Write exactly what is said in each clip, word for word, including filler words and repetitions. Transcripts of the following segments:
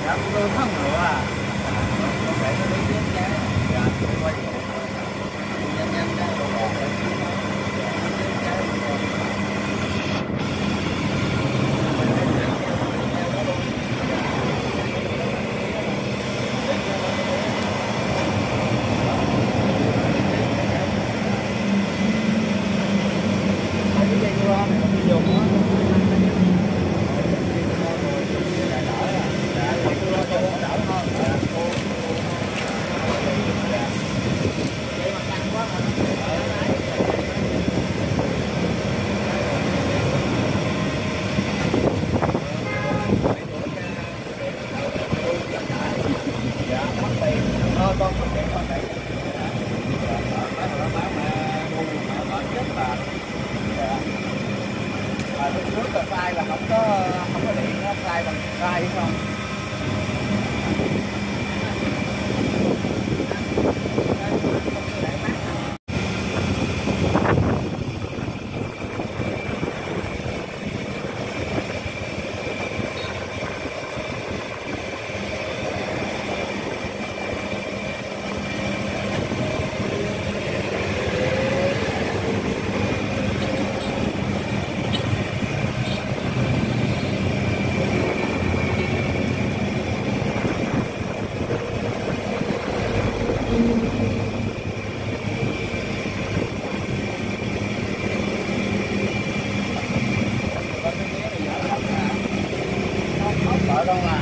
Dạ, tôi thắng ngựa à. Có thể nó đứng dưới trái. Dạ, tôi quay nhanh nhanh ra đồ bò để nó con không để con để lúc trước là phai là không có không có điện, nó phai bằng phai không. Ở đâu à?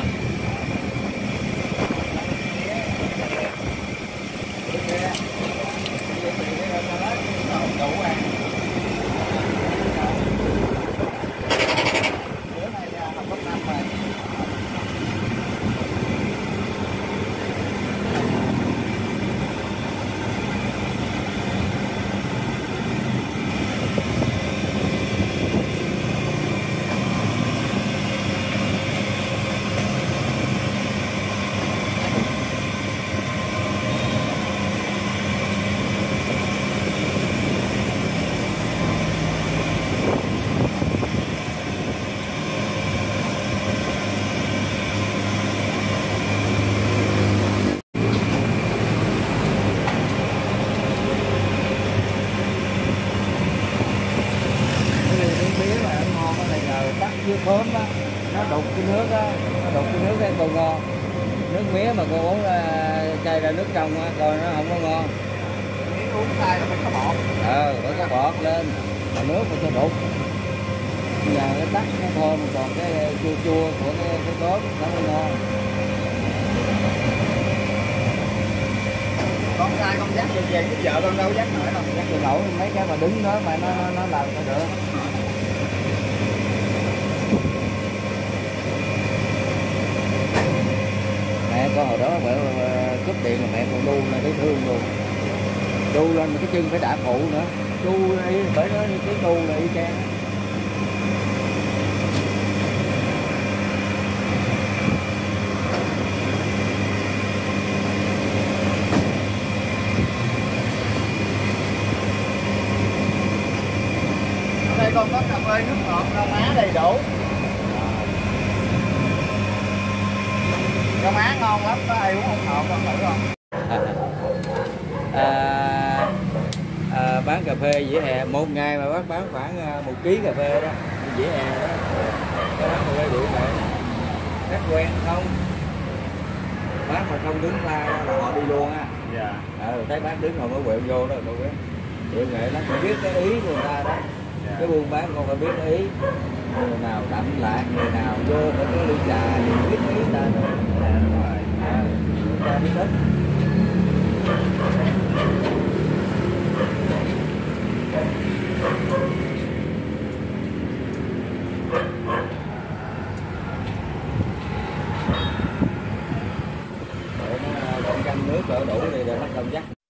Với khóm á, nó đục cái nước á, nó đục cái nước cái còn ngon. Nước mía mà cô uống chai ra nước trong á, coi nó không có ngon. Mía uống sai là phải có bọt. Ờ, phải có bọt lên, mà nước mà cho đục. Bây giờ cái tắc nó thơm, còn cái chua chua của cái, cái cốm nó không ngon. Con sai con dắt về về cái vợ con đâu dắt nổi đâu. Dắt về nổi mấy cái mà đứng đó mà nó nó, nó làm nó được. Mẹ con hồi đó mẹ cúp điện mà mẹ còn đu lên thấy thương luôn, đu lên mà cái chân phải đạp phụ nữa, đu đi bởi nó cái đu là y chang. Ở đây con có cà phê nước ngọt rau má đầy đủ. Rau má ngon lắm, có ai uống không ngọt con thử không? À, à, bán cà phê vỉa hè một ngày mà bác bán khoảng một ký cà phê đó, vỉa hè đó, cái bán cà phê bụi vậy, khách quen không, bác mà không đứng la là họ đi luôn á. Dạ. À, thấy bác đứng rồi mới quẹo vô đó, đâu biết, chuyện nghệ lắm, phải biết cái ý của người ta đó. Dạ. Cái buôn bán con phải biết cái ý, người nào đậm lại, người nào vô phải có ly trà thì biết ý người ta nữa. Dạ, đúng rồi. À, người ta biết hết. Để nó canh nước cỡ đủ thì để bắt đầu dắt.